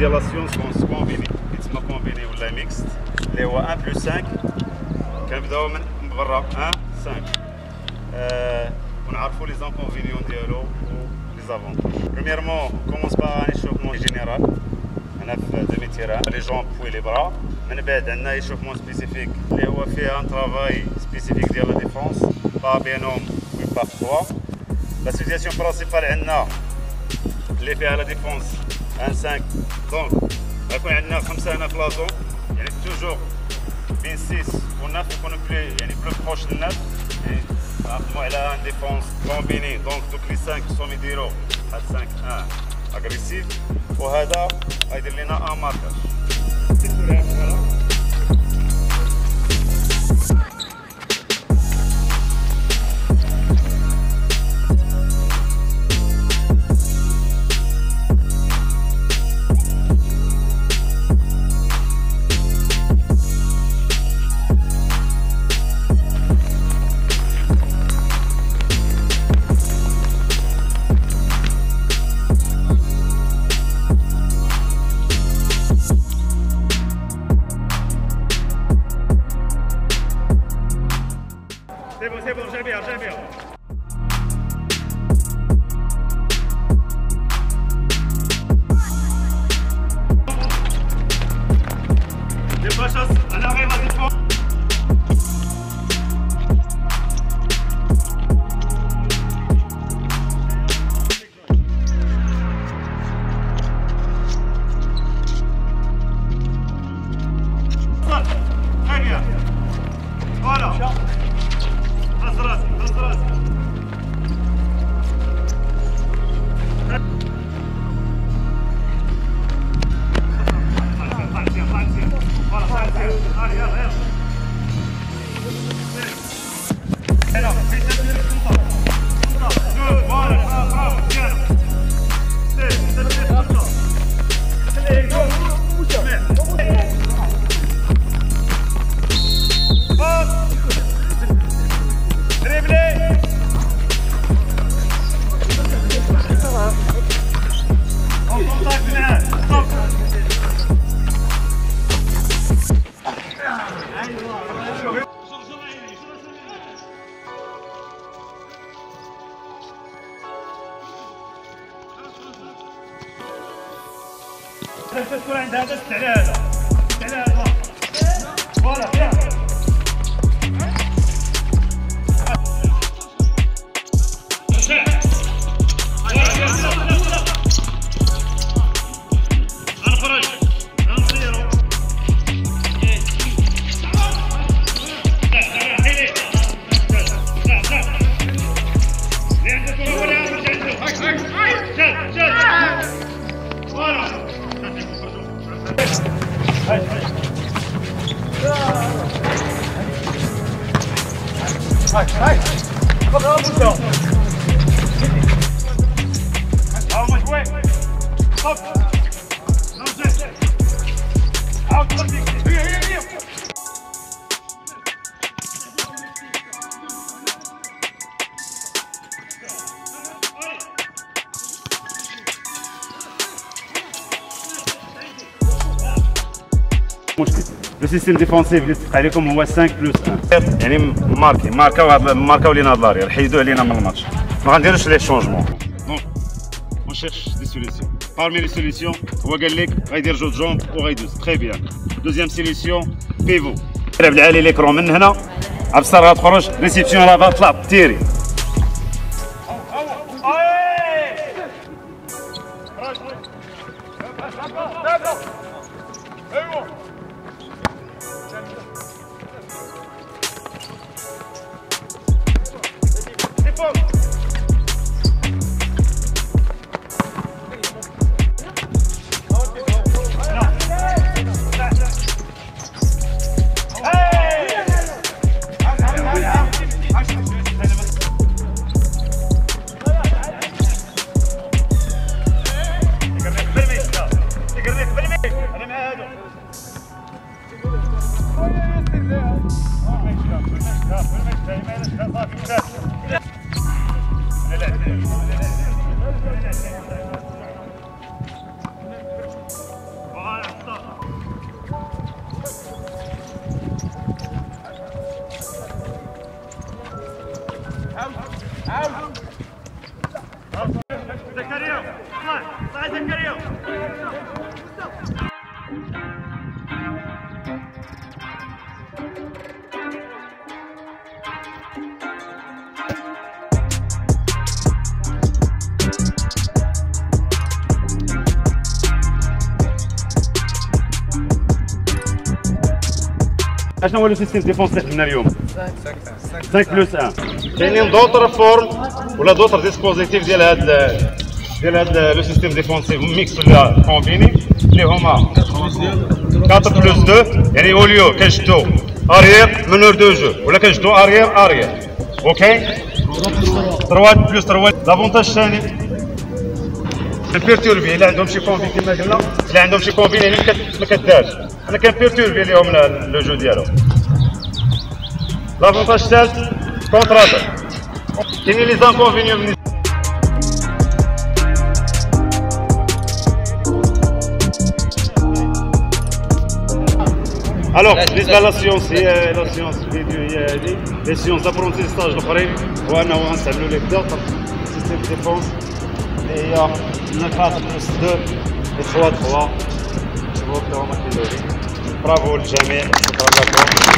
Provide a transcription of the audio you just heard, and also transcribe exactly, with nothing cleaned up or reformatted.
ديال لا سيونس كومبيني كيتسمى كومبيني ولا ميكست اللي هو واحد بلس خمسة. كنبداو من برا واحد خمسة أه ونعرفوا لي زانكونفينيون ديالو و لي زافونتاج. بريميرمون كومونس با ان ايشوفمون جينيرال هنا في دومي تيران لي جامب و لي برا. من بعد عندنا ايشوفمون سبيسيفيك اللي هو فيه ان ترافاي سبيسيفيك ديال لا ديفونس با بينوم و با تخوا. لا سيتياسيون برينسيبال عندنا اللي فيها لا ديفونس واحد خمسة دونك غيكون عندنا خمسة هنا في لازون يعني توجور بين ستة و تسعة يكونوا بلي يعني بلو بروش للناس يعني نخدموا على ان ديفونس كومبيني دونك دوك لي خمسة خصهم يديروا هاد خمسة واحد اغريسيف وهذا غيدير لنا ان ماركاج. C'est bon, c'est bon, j'ai bien, j'ai bien. J'ai pas chance, on arrive à défendre. Très bien. Voilà. خلاص راسي خلاص راسي لازم تكون عند هذا على هذا على هذا فوالا يا غنخرج غنصيرو اللي عنده كرة ولا عنده شد شد فوالا هاي هاي خذ هذا هاو مش وين خذ نزل عاود خليك هي هي هي مشكل لو سيستيم ديفونسيف اللي تفق عليكم هو خمسة بلس واحد يعني ماركي ماركاو هاد ماركاو لينا هاد لاريير حيدوه علينا من الماتش ما غنديروش ليه شونجمون. دونك اون شيرش دي سوليسيون بارمي لي سوليسيون هو قال لك غيدير جوج جومب وغيدوز تري بيان. دوزيام سوليسيون بيفو تلعب العالي ليكرون من هنا عبصر غتخرج ريسيبسيون لا غتطلع تيري اشنو هو لو سيستيم ديفونسيف من اليوم؟ خمسة بلس واحد. كاينين دوطر فورم ولا دوطر ديسبوزيتيف ديال هاد ديال هاد لو سيستيم ديفونسيف ميكس ولا كومبيني اللي هما أربعة بلس اثنين، يعني اوليو كنشدو اريير منور دو جو ولا كنشدو اريير اريير. اوكي ثلاثة بلس ثلاثة. لافونتاج الثاني كنبيرتوربي الا عندهم شي كومبين كما قلنا، الا عندهم شي كومبين يعني ما كدارش، انا كنبيرتوربي ليهم لو جو ديالهم. لافونتاج الثالث كونتراتر. كاينين لي زانكونفينيون. الوغ بالنسبه للسيونس هي لا سيونس فيديو هي هذه لي سيونس دابرونتيستاج الاخرين هو انه غنستعملوا لي دوطر سيستيم ديفونس اللي هي من أربعة بلس اثنين و ثلاثة ثلاثة. شوفوا كيفاش هما كيديروا. برافو للجميع، شكرا لكم.